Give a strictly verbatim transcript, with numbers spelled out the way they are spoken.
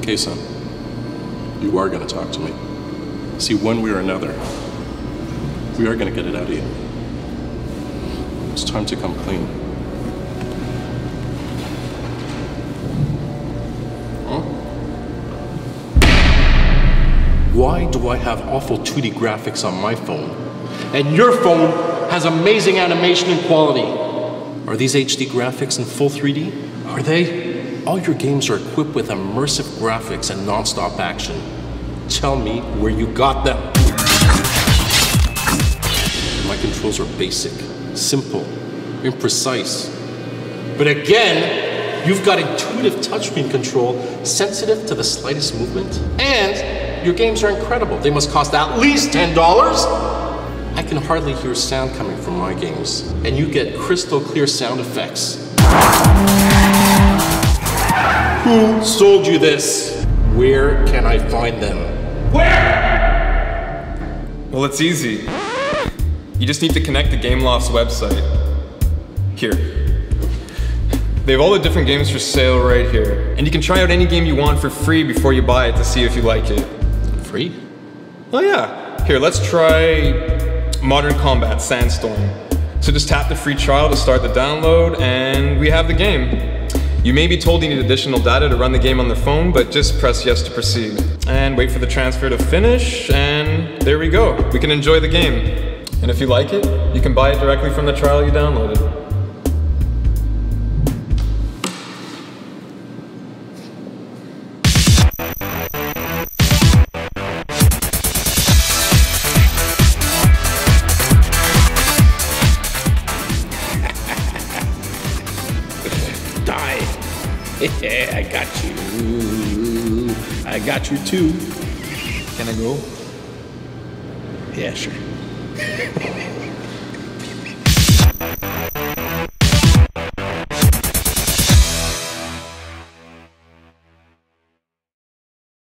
Okay, son. You are gonna talk to me. See, one way or another, we are gonna get it out of you. It's time to come clean. Huh? Why do I have awful two D graphics on my phone, and your phone has amazing animation and quality? Are these H D graphics in full three D? Are they? All your games are equipped with immersive graphics and non-stop action. Tell me where you got them. My controls are basic, simple, imprecise. But again, you've got intuitive touchscreen control, sensitive to the slightest movement. And your games are incredible. They must cost at least ten dollars. I can hardly hear sound coming from my games, and you get crystal clear sound effects. Who sold you this? Where can I find them? Where? Well, it's easy. You just need to connect to Gameloft's website. Here. They have all the different games for sale right here. And you can try out any game you want for free before you buy it to see if you like it. Free? Oh yeah. Here, let's try Modern Combat Sandstorm. So just tap the free trial to start the download, and we have the game. You may be told you need additional data to run the game on the phone, but just press yes to proceed. And wait for the transfer to finish, and there we go. We can enjoy the game. And if you like it, you can buy it directly from the trial you downloaded. Yeah, I got you. I got you too. Can I go? Yeah, sure.